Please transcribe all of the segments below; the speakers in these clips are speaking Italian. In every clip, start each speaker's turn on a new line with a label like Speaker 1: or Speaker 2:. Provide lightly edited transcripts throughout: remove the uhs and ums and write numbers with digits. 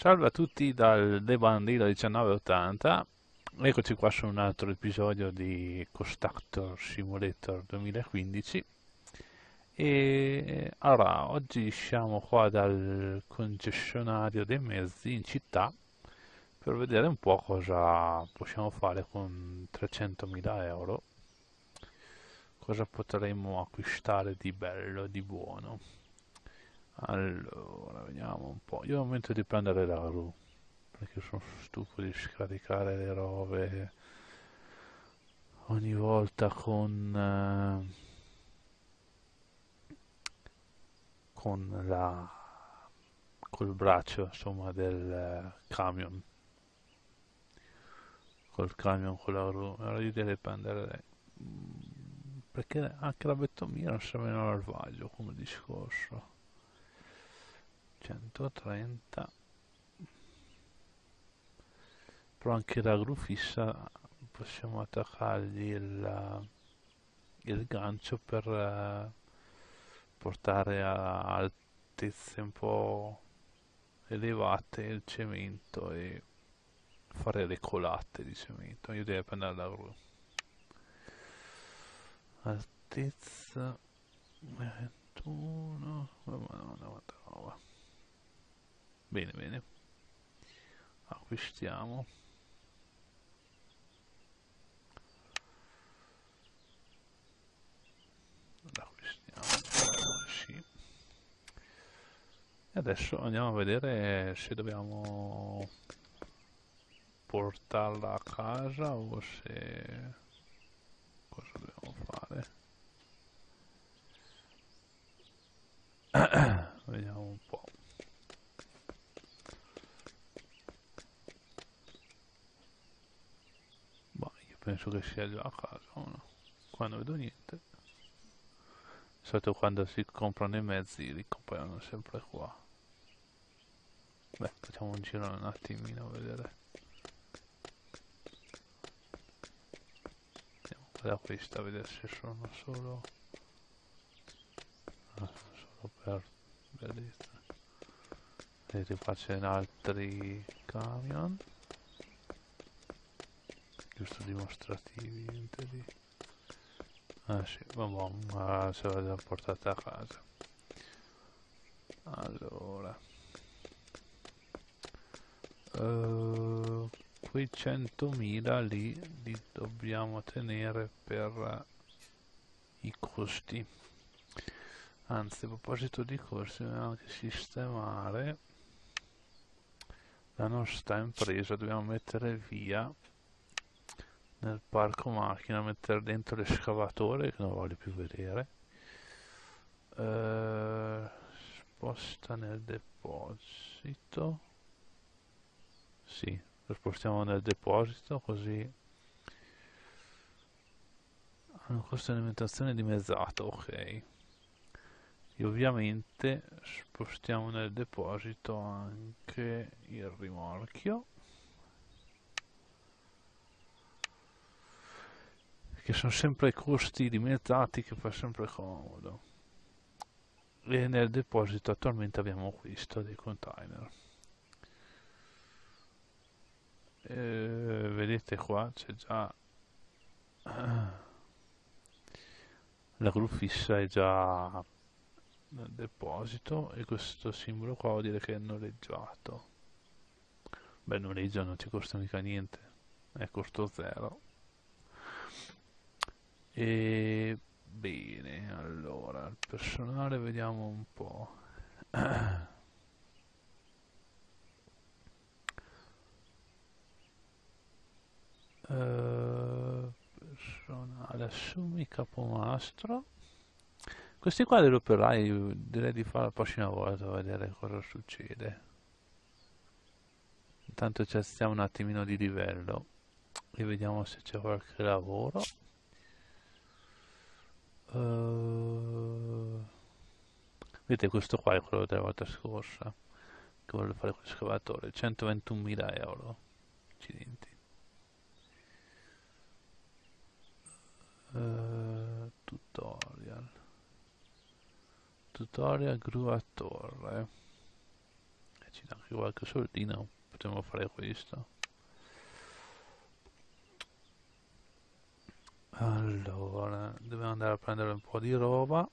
Speaker 1: Salve a tutti dal De Bandito 1980, eccoci qua su un altro episodio di Constructor Simulator 2015 e allora oggi siamo qua dal concessionario dei mezzi in città per vedere un po' cosa possiamo fare con 300.000 euro, cosa potremmo acquistare di bello, di buono. Allora, vediamo un po'. Io ho in mente di prendere la gru perché sono stufo di scaricare le robe ogni volta con col braccio, insomma, del camion, col camion con la gru. Allora io direi prendere perché anche la bettomia non serve al vaglio come discorso. 130, però anche la gru fissa possiamo attaccargli il gancio per portare a altezze un po' elevate il cemento e fare le colate di cemento. Io devo prendere la gru. Altezza 21, oh, madonna, quanta roba. Bene, bene. Acquistiamo. L'acquistiamo. Sì. E adesso andiamo a vedere se dobbiamo portarla a casa o se cosa dobbiamo fare. Vediamo un po'. Ma io penso che sia già a casa o no? Qua non vedo niente. Di solito quando si comprano i mezzi li comprano sempre qua. Beh, facciamo un giro un attimino a vedere. Andiamo da questa a vedere se sono solo, solo per bellezza. Vedete qua c'è altri camion, giusto dimostrativi, niente di... Ah sì, vabbè, se la portate a casa. Allora, quei 100.000 li dobbiamo tenere per i costi. Anzi, a proposito di costi, dobbiamo anche sistemare la nostra impresa, dobbiamo mettere via nel parco macchina, mettere dentro l'escavatore che non voglio più vedere. Sposta nel deposito. Sì, lo spostiamo nel deposito così ha un costo di alimentazione dimezzato, ok. E ovviamente spostiamo nel deposito anche il rimorchio, che sono sempre costi dimezzati che fa sempre comodo. E nel deposito attualmente abbiamo questo dei container. Vedete qua c'è già la gru fissa è già nel deposito e questo simbolo qua vuol dire che è noleggiato. Beh, il noleggio non ci costa mica niente, è costo zero. E bene, allora il personale vediamo un po'. Personale, assumi capomastro. Questi qua degli operai direi di fare la prossima volta a vedere cosa succede. Intanto ci alziamo un attimino di livello e vediamo se c'è qualche lavoro. Vedete, questo qua è quello della volta scorsa che voglio fare con l'escavatore, 121.000 euro. Accidenti. Tutorial. Tutorial gru a torre. ci dà anche qualche soldino, potremmo fare questo. Allora, dobbiamo andare a prendere un po' di roba.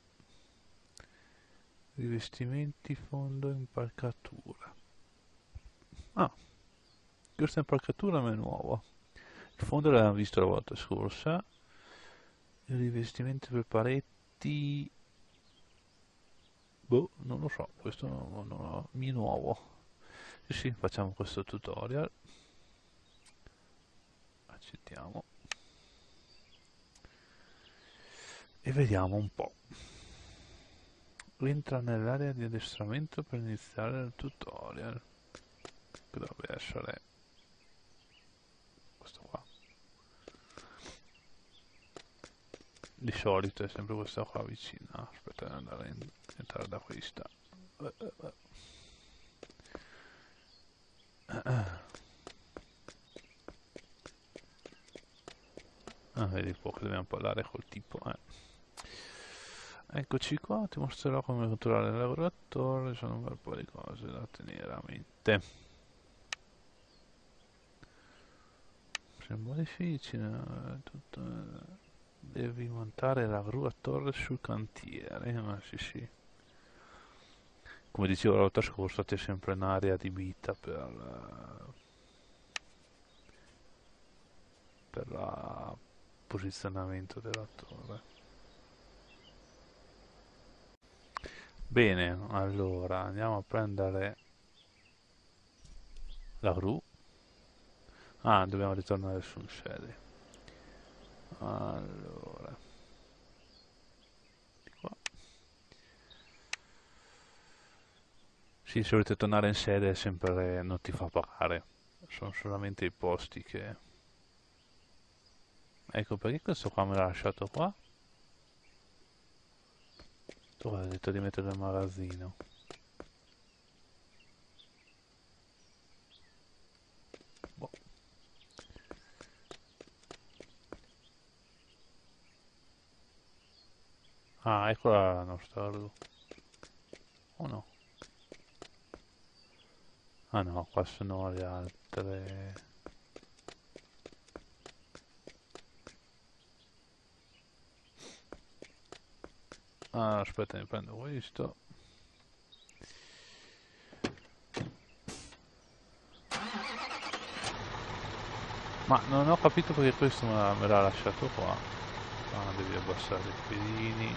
Speaker 1: Rivestimenti, fondo, impalcatura. Ah, questa impalcatura non è nuova. Il fondo l'abbiamo visto la volta scorsa. Il rivestimento per pareti... Boh, non lo so, questo mi è nuovo. Sì, sì, facciamo questo tutorial. Accettiamo. E vediamo un po'. Entra nell'area di addestramento per iniziare il tutorial. Che dovrebbe essere questo qua. Di solito è sempre questa qua vicina. Aspetta di andare entrare da questa. Ah, vedi un po' che dobbiamo parlare col tipo, Eccoci qua, ti mostrerò come controllare il lavoratore, sono un bel po' di cose da tenere a mente. Sembra difficile, devi montare la gru a torre sul cantiere, ma sì sì. Come dicevo la volta scorsa c'è sempre un'area adibita per il posizionamento della torre. Bene, allora andiamo a prendere la gru. Ah, dobbiamo ritornare su sede. Allora, di qua. Sì, se volete tornare in sede sempre non ti fa pagare. Sono solamente i posti che... Ecco perché questo qua me l'ha lasciato qua. Tu hai detto di mettere il magazzino. Boh. Ah, eccola la nostra gru. Oh no. Ah no, qua sono le altre. Ah, aspetta, mi prendo questo. Ma non ho capito perché questo me l'ha lasciato qua. Ah, devi abbassare i piedini.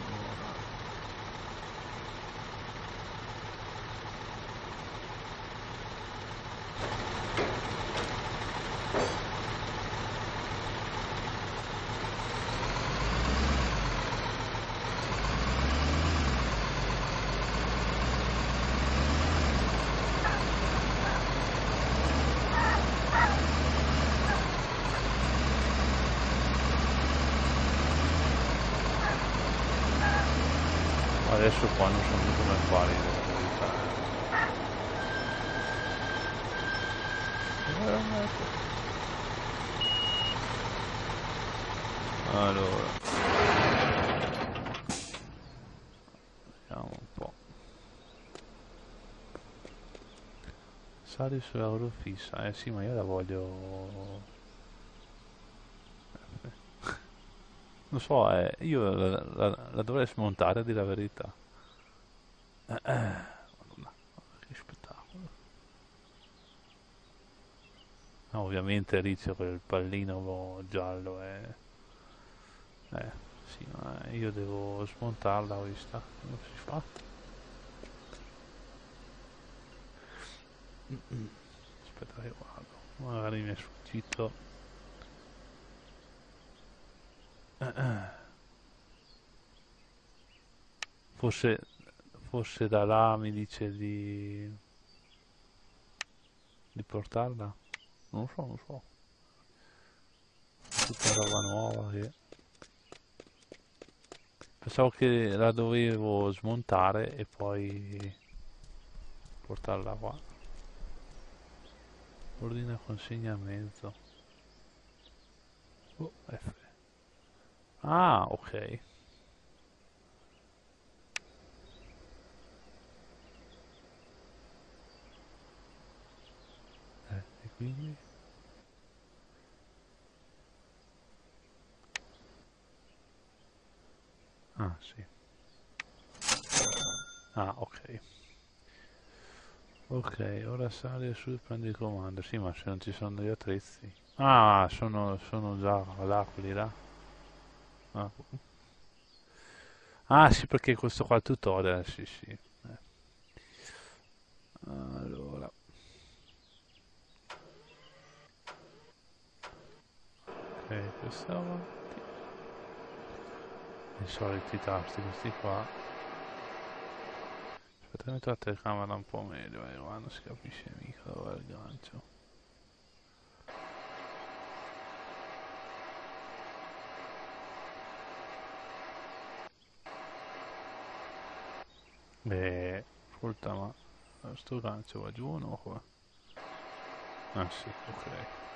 Speaker 1: Adesso qua non so più come fare in verità. Allora, vediamo un po'. Sali sulla loro fissa. Eh sì, ma io la voglio... Non so, io la dovrei smontare a dire la verità. Madonna, che spettacolo. No, ovviamente lì c'è quel pallino giallo sì, ma io devo smontarla questa. Come si fa? Aspetta che guardo. Magari mi è sfuggito. Forse, forse da là mi dice di portarla? Non lo so, non lo so. Tutta roba nuova che... Pensavo che la dovevo smontare e poi portarla qua. Ordine consegna a mezzo. Oh, F. Ah, ok. quindi... Ah, sì. Ah, ok. Ok, ora sali su e prendi il comando. Sì, ma se non ci sono gli attrezzi. Ah, sono già là, quelli là. Ah, ah, sì, perché questo qua è il tutorial, sì, sì. Allora, ok, questo è avanti. I soliti tasti, questi qua. Aspetta, metto la telecamera un po' meglio, qua non si capisce mica dove è il gancio. Beh, ascolta, ma sto gancio va giù o no qua? Ah sì, ok.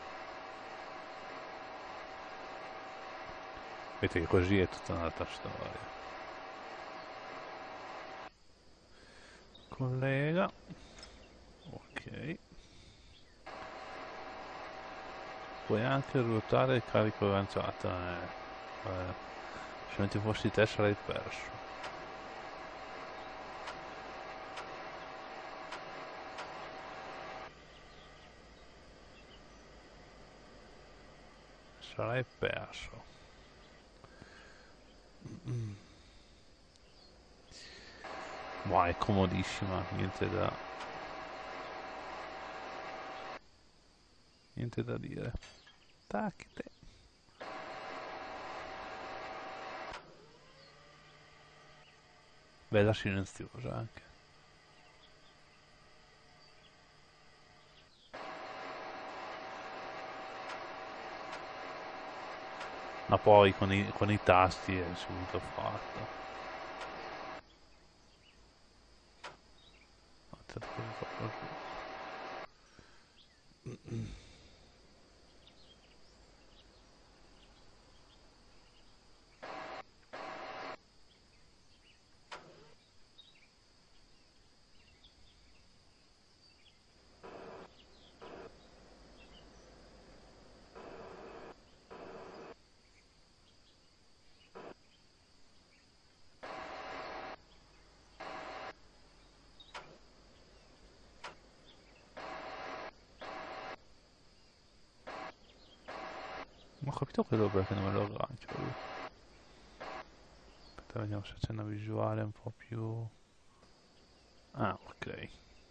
Speaker 1: Vedete che così è tutta un'altra storia. Collega, ok. Puoi anche ruotare il carico agganciato. Se non ci fossi te sarei perso. Sarei perso. Ma è comodissima, niente da dire. Tac, te. Bella silenziosa anche. Ma poi con i tasti è subito fatto. Aspetta, cosa fa così? Non ho capito quello perché non me lo aggancio lui. Aspetta, vediamo se c'è una visuale un po' più... Ah, ok.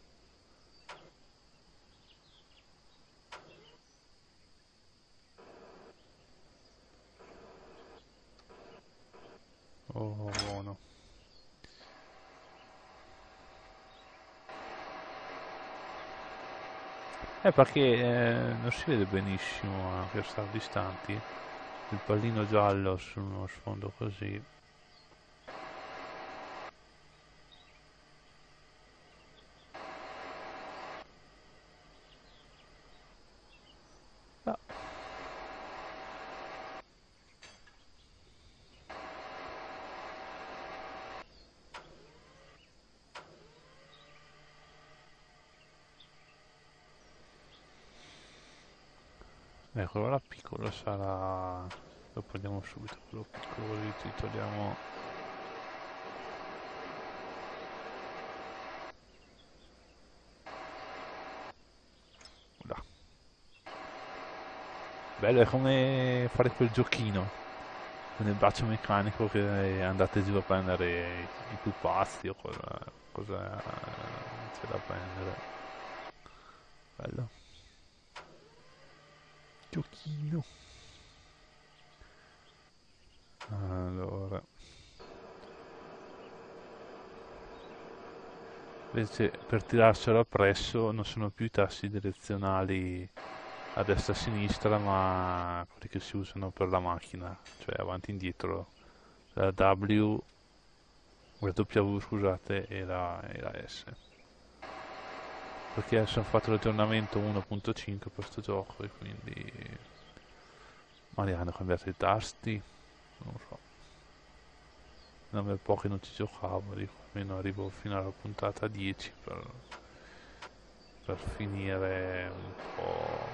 Speaker 1: Oh, buono. Perché non si vede benissimo per stare distanti. Il pallino giallo su uno sfondo così. Ah, ecco, quello là piccolo sarà... Lo prendiamo subito, quello piccolo lì, ti togliamo... Là. Bello, è come fare quel giochino con il braccio meccanico che andate giù a prendere i pupazzi o cosa c'è da prendere. Bello. Giochino. Allora, invece per tirarselo appresso non sono più i tasti direzionali a destra e a sinistra, ma quelli che si usano per la macchina, cioè avanti e indietro, la W, la W scusate, e la S. Perché adesso hanno fatto l'aggiornamento 1.5 per questo gioco e quindi magari hanno cambiato i tasti, non lo so. Da un bel po' che non ci giocavo, dico, almeno arrivo fino alla puntata 10 per per finire un po'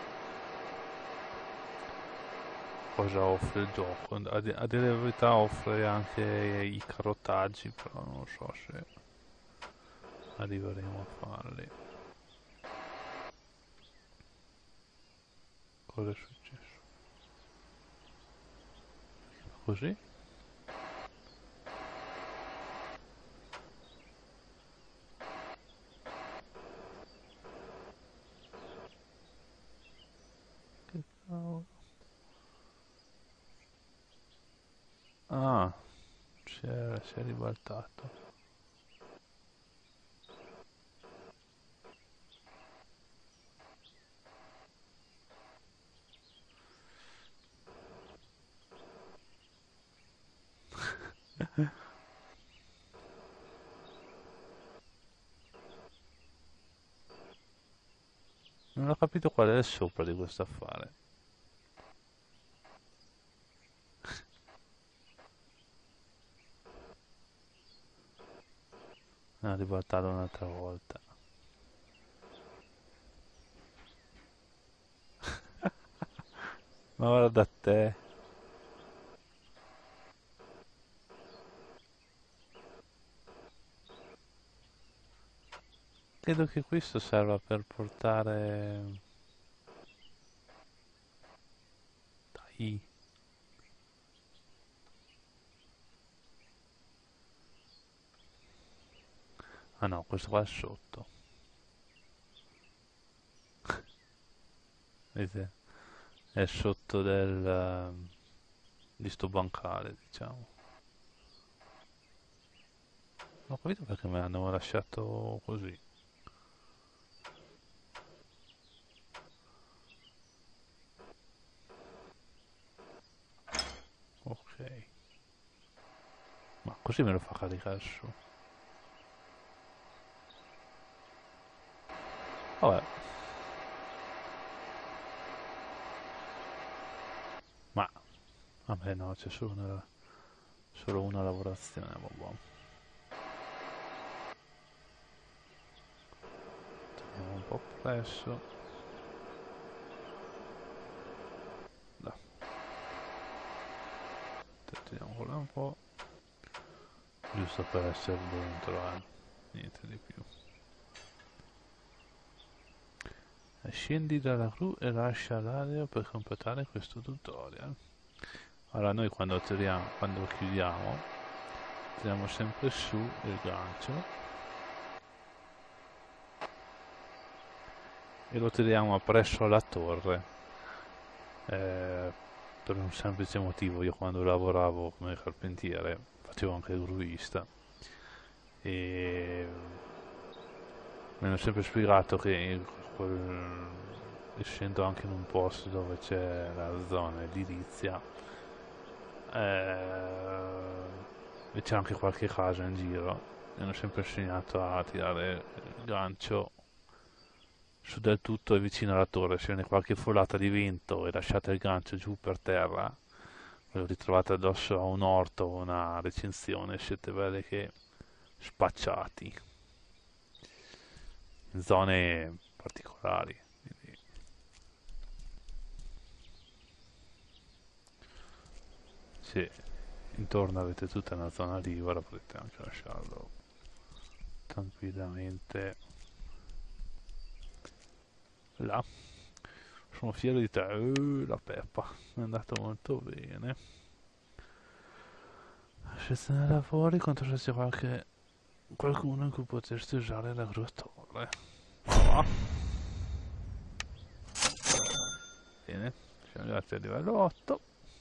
Speaker 1: cosa offre il gioco. A dire la verità offre anche i carotaggi, però non so se arriveremo a farli. Cosa è successo? Così? Che cavolo? Ah, si è ribaltato. Non ho capito qual è il sopra di questo affare. Ha ribaltato un'altra volta. Ma guarda te. Credo che questo serva per portare... Dai. Ah no, questo qua è sotto. Vedete? È sotto di sto bancale, diciamo. Non ho capito perché me l'hanno lasciato così. Ok. Ma così me lo fa caricare su. Vabbè. Ma... Vabbè no, c'è solo una lavorazione, vabbè. Teniamo un po' presso. Dai, teniamo quello un po'. Giusto per essere dentro, niente di più. Scendi dalla gru e lascia l'area per completare questo tutorial. Allora noi quando chiudiamo, tiriamo sempre su il gancio e lo tiriamo appresso alla torre. Per un semplice motivo, io quando lavoravo come carpentiere facevo anche il gruista e mi hanno sempre spiegato che essendo anche in un posto dove c'è la zona edilizia e c'è anche qualche casa in giro, mi hanno sempre insegnato a tirare il gancio su del tutto e vicino alla torre. Se viene qualche folata di vento e lasciate il gancio giù per terra, ve lo ritrovate addosso a un orto o una recinzione, siete belli che spacciati in zone particolari. Quindi, se intorno avete tutta una zona libera, potete anche lasciarlo tranquillamente là. Sono fiero di te. La Peppa è andato molto bene. Sezione lavori, controlla se qualcuno in cui potresti usare la gru torre. Ah, bene, siamo arrivati a livello 8.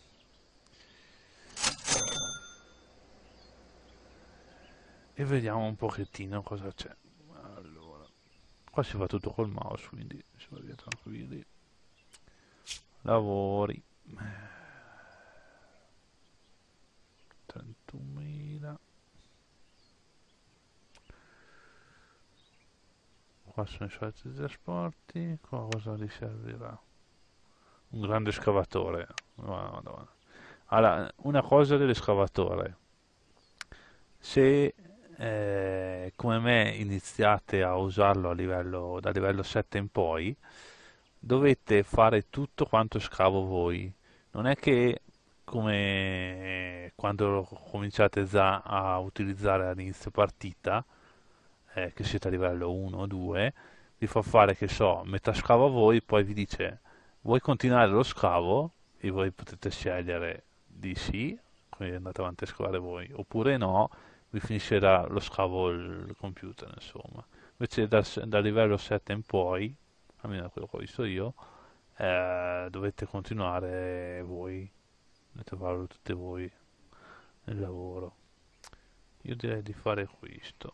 Speaker 1: E vediamo un pochettino cosa c'è. Allora, qua si fa tutto col mouse, quindi si va via tranquilli. Lavori. 31.000. Qua sono i soliti trasporti. Qua cosa gli servirà? Un grande scavatore. Madonna. Allora, una cosa dell'escavatore. Se come me iniziate a usarlo da livello 7 in poi, dovete fare tutto quanto scavo voi. Non è che come quando lo cominciate già a utilizzare all'inizio partita, che siete a livello 1 o 2, vi fa fare, che so, metà scavo a voi, poi vi dice vuoi continuare lo scavo e voi potete scegliere di sì, quindi andate avanti a scavare voi, oppure no, vi finiscerà lo scavo il computer, insomma. Invece da livello 7 in poi, almeno da quello che ho visto io, dovete continuare voi, dovete farlo tutte voi nel lavoro. Io direi di fare questo.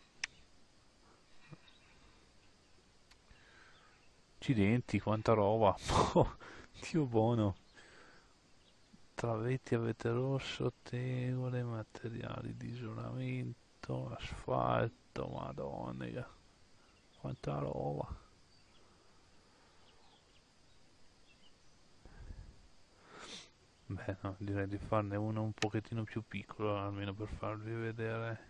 Speaker 1: Accidenti, quanta roba! Dio buono! Travetti, avete rosso, tegole, materiali di isolamento, asfalto, madonna, quanta roba! Beh, no, direi di farne uno un pochettino più piccolo, almeno per farvi vedere.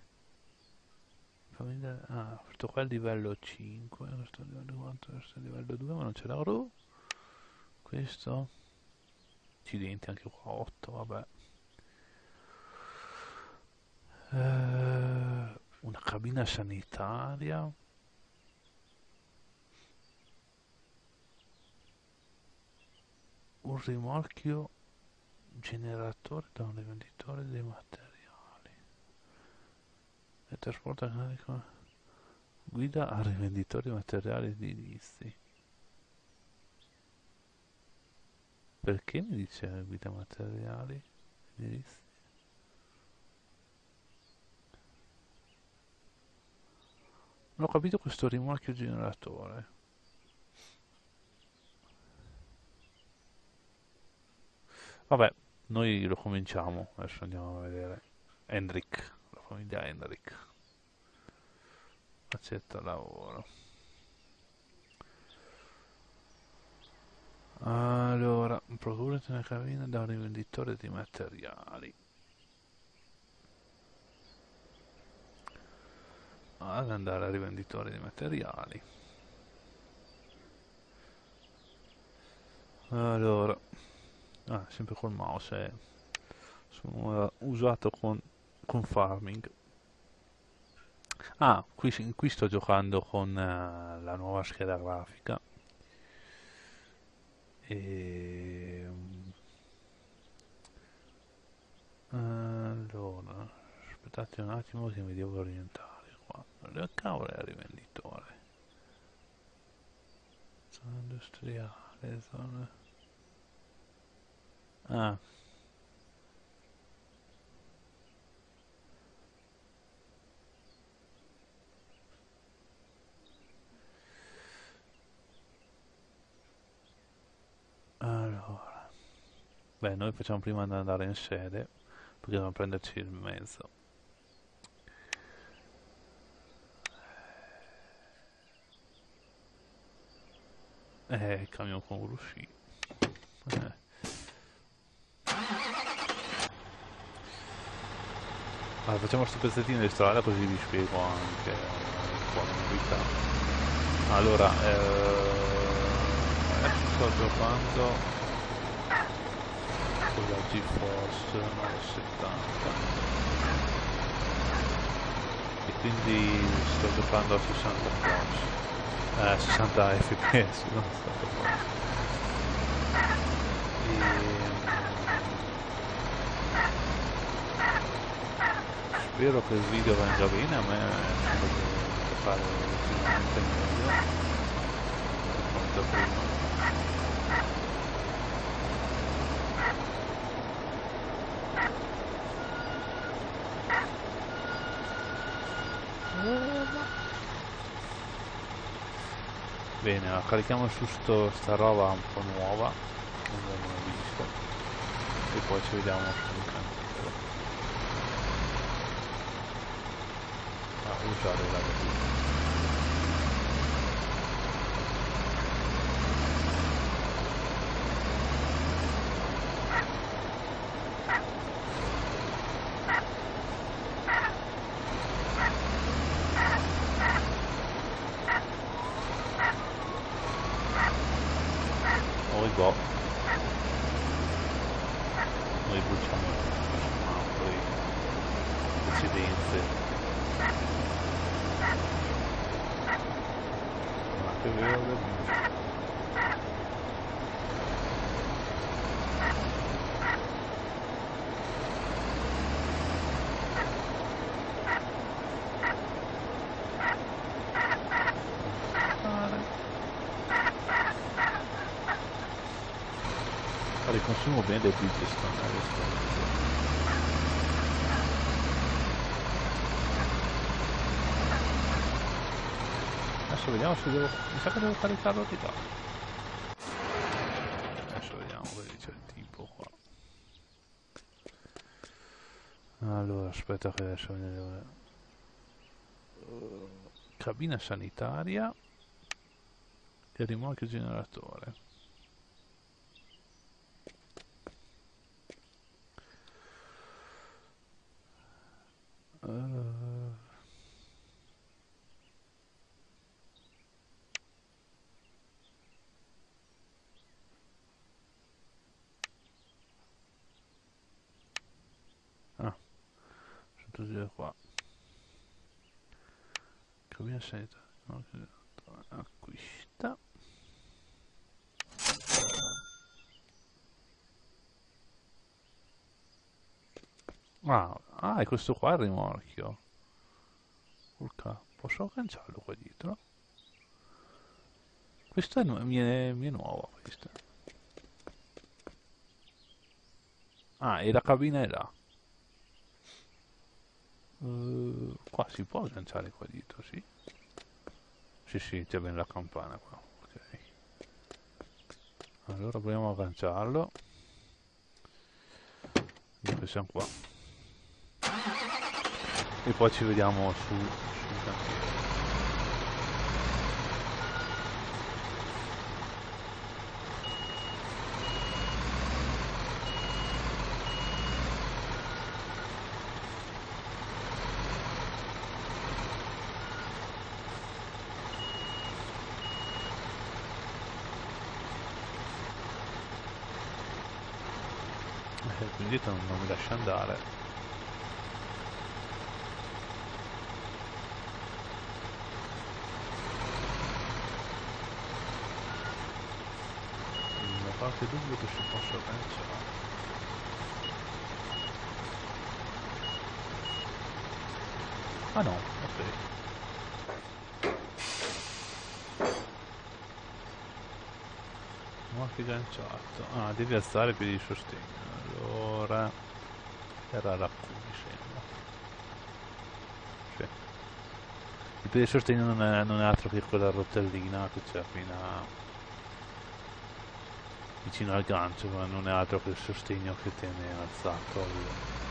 Speaker 1: Ah, questo qua è il livello 5, questo è il livello 4, questo è il livello 2, ma non c'è la gru. Questo? Accidenti, anche qua 8, vabbè. Una cabina sanitaria. Un rimorchio generatore da un rivenditore dei materiali. E trasporta carico. Guida al rivenditore di materiali edilizi. Perché mi dice guida materiali edilizi? Non ho capito questo rimorchio generatore. Vabbè, noi lo cominciamo. Adesso andiamo a vedere. Hendrik, la famiglia Hendrik. Accetta lavoro. Allora, procurati una cabina da un rivenditore di materiali. Ad andare al rivenditore di materiali. Allora, sempre col mouse, sono usato con Farming. Ah, qui sto giocando con la nuova scheda grafica. E... Allora, aspettate un attimo che mi devo orientare qua. Dove cavolo è il rivenditore? Zona industriale, zona... Ah, allora... Beh, noi facciamo prima di andare in sede, perché dobbiamo prenderci il mezzo. Il camion con Urusci. Allora, facciamo questo pezzettino di strada così vi spiego anche un po' le novità. Allora, adesso sto giocando con la GeForce 970 e quindi sto giocando a 60 frames, 60 fps, non 60 frames. Spero che il video venga bene, a me sembra che fare ultimamente meglio quanto prima. Bene, carichiamo su sta roba un po' nuova, non l'abbiamo mai visto, e poi ci vediamo sul cantiere. Usare la verità. boh, noi bruciamo poi precedenze. Ma che vero. Consumo bene dei Bridgestone adesso. Adesso vediamo se devo. Mi sa che devo caricarlo di là. Adesso vediamo cosa dice il tipo qua. Allora aspetta che adesso cabina sanitaria e rimorchio generatore. Sono qua. Cabina sanitaria. Acquista. Ah, è questo qua il rimorchio. Urca, posso agganciarlo qua dietro? Questo mi è nuovo, questo. Ah, e la cabina è là. Qua si può agganciare qua dietro, sì? Sì, sì, c'è bene la campana qua. Ok. Allora proviamo a agganciarlo. Dove siamo qua? E poi ci vediamo sul cantiere. Quindi non mi lascia andare. Non ho qualche dubbio che si possa agganciare. Ah no, ok. Ma che agganciato. Ah, devi alzare i piedi di sostegno. Allora era la Q mi sembra. Sì. Il piede di sostegno non è altro che quella rotellina che c'è vicino al gancio, ma non è altro che il sostegno che tiene alzato il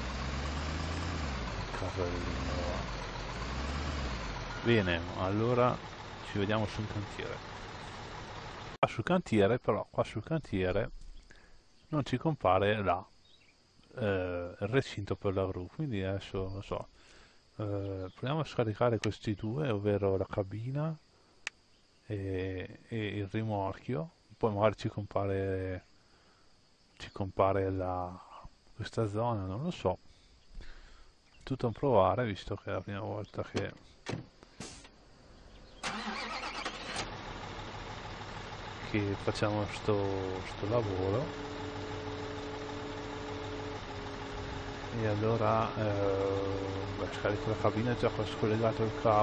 Speaker 1: carrellino. Bene, allora ci vediamo sul cantiere. Qua sul cantiere non ci compare il recinto per la gru, quindi adesso non so. Proviamo a scaricare questi due, ovvero la cabina e il rimorchio, poi magari ci compare questa zona, non lo so. Tutto a provare, visto che è la prima volta che facciamo sto lavoro. E allora scarico la cabina già qua scollegato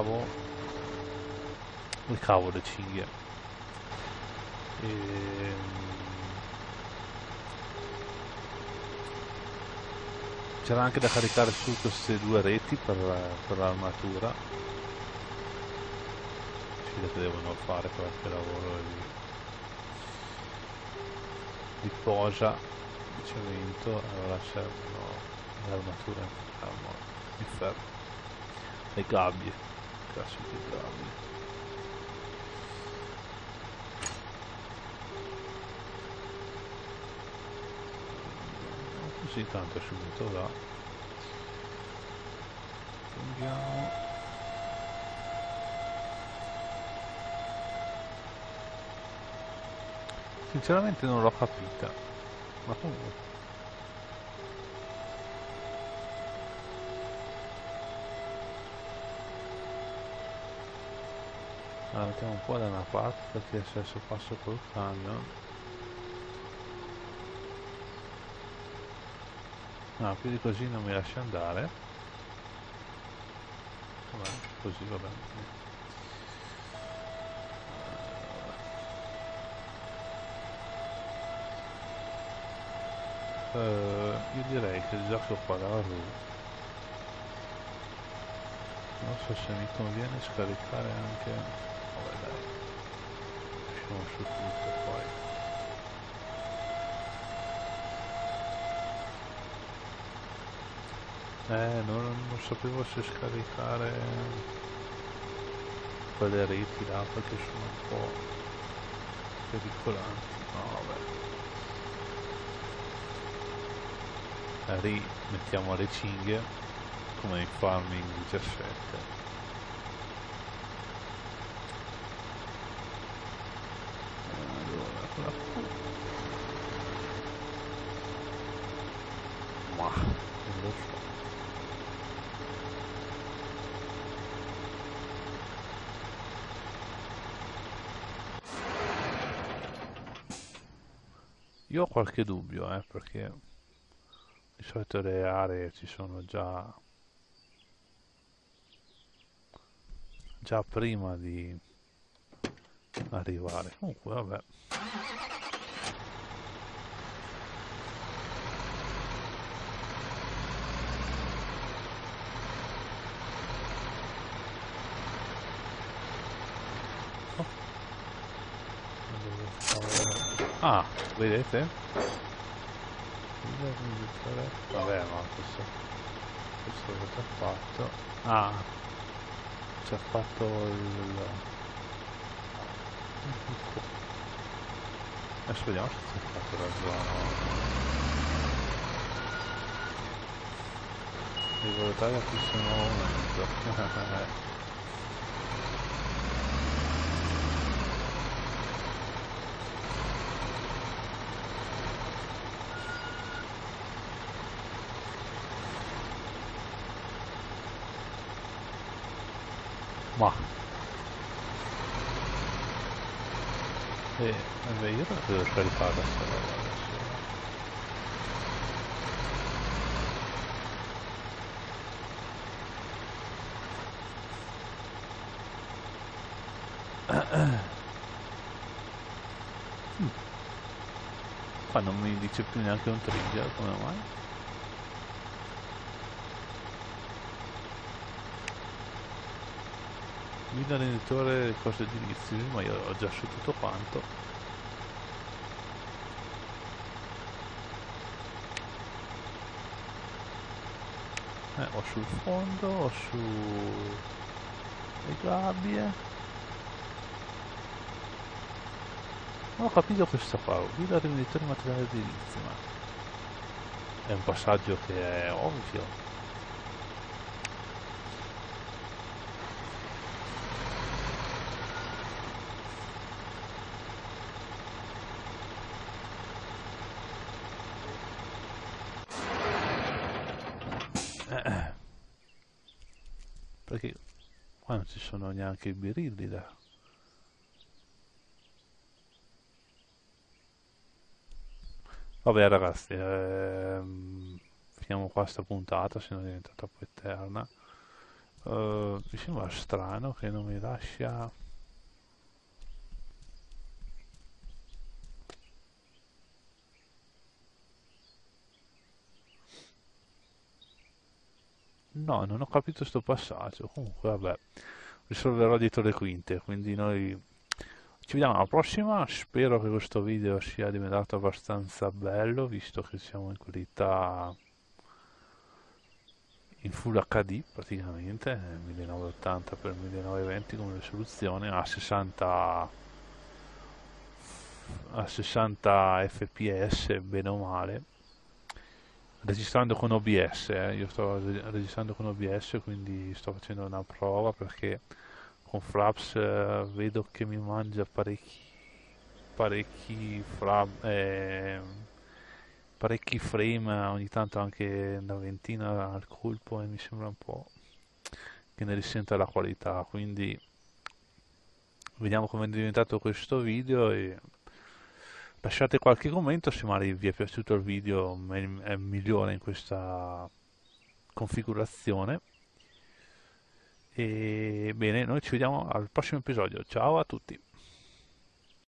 Speaker 1: il cavo le cinghie. E, c'era anche da caricare su queste due reti per l'armatura. Ci vedo che devono fare qualche lavoro di posa di cemento, allora servono l'armatura di ferro, le gabbie, classiche gabbie. Così tanto subito là. Prendiamo. Sinceramente non l'ho capita, ma comunque. Allora, mettiamo un po' da una parte perché adesso passo col camion. No, più di così non mi lascia andare. Vabbè, così va bene. Io direi che già che ho qua la RU, non so se mi conviene scaricare anche. Vabbè dai, lasciamo su tutto poi. Non sapevo se scaricare quelle reti là perché sono un po' pericolanti. No, vabbè. Rimettiamo le cinghie come in Farming 17. Allora, quella qua. Ma non lo so. Io ho qualche dubbio, perché di solito le aree ci sono già prima di arrivare. Comunque, vabbè. Oh, ah, vedete? Vabbè, ma questo l'ho già fatto. Ah, ci ha fatto il buco. Adesso vediamo se ci ha fatto la zona. Devo valutare questo nuovo momento. Ma vabbè, io non devo scaricare questa roba adesso. Qua non mi dice più neanche un trigger, come mai? Guida l'editore cose edilizie, ma io ho già su tutto quanto. Ho sul fondo, ho su le gabbie. Non ho capito questa qua, guida l'editore materiale edilizio, ma è un passaggio che è ovvio. Perché qua non ci sono neanche i birilli da. Vabbè ragazzi, finiamo qua sta puntata, se non diventa troppo eterna. Mi sembra strano che non mi lascia. No, non ho capito sto passaggio. Comunque, vabbè, risolverò dietro le quinte. Quindi noi ci vediamo alla prossima. Spero che questo video sia diventato abbastanza bello, visto che siamo in qualità in Full HD praticamente, 1980x1920 come risoluzione, a 60 fps bene o male, registrando con OBS, io sto registrando con OBS, quindi sto facendo una prova perché con Fraps vedo che mi mangia parecchi frame, ogni tanto anche una ventina al colpo, e mi sembra un po' che ne risenta la qualità. Quindi vediamo come è diventato questo video e lasciate qualche commento se magari vi è piaciuto il video, è migliore in questa configurazione. E bene, noi ci vediamo al prossimo episodio. Ciao a tutti.